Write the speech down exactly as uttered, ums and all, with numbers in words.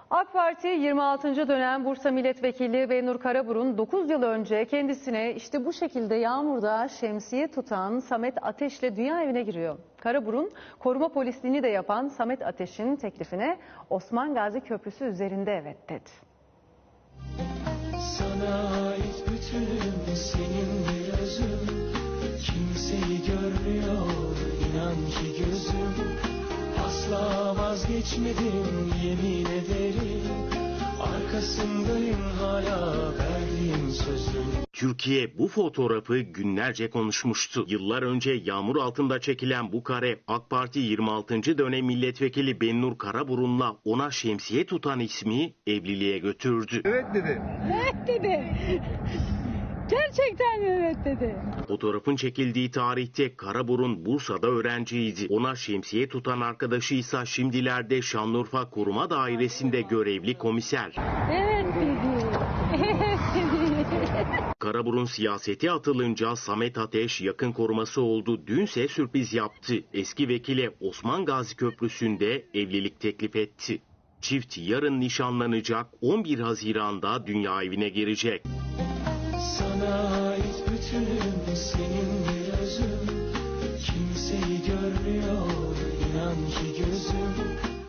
AK Parti yirmi altıncı dönem Bursa Milletvekili Benur Karaburun dokuz yıl önce kendisine işte bu şekilde yağmurda şemsiye tutan Samet Ateş'le dünya evine giriyor. Karaburun koruma polisliğini de yapan Samet Ateş'in teklifine Osman Gazi Köprüsü üzerinde evet dedi. Sana ait bütünüm, senin bir özüm, kimseyi görmüyor inan ki gözüm. Asla vazgeçmedim yemin ederim, arkasındayım hala verdiğim sözüm. Türkiye bu fotoğrafı günlerce konuşmuştu. Yıllar önce yağmur altında çekilen bu kare AK Parti yirmi altıncı dönem milletvekili Benur Karaburun'la ona şemsiye tutan ismi evliliğe götürdü. Evet dedi. Evet dedi. Gerçekten evet dedi. Fotoğrafın çekildiği tarihte Karaburun Bursa'da öğrenciydi. Ona şemsiye tutan arkadaşıysa şimdilerde Şanlıurfa Koruma Dairesi'nde görevli komiser. Evet dedi. Evet dedi. Karaburun siyasete atılınca Samet Ateş yakın koruması oldu. Dünse sürpriz yaptı. Eski vekile Osman Gazi Köprüsü'nde evlilik teklif etti. Çift yarın nişanlanacak, on bir Haziran'da dünya evine girecek. Sana ait bütünüm, senin bir özüm, kimseyi görmüyor inan ki gözüm.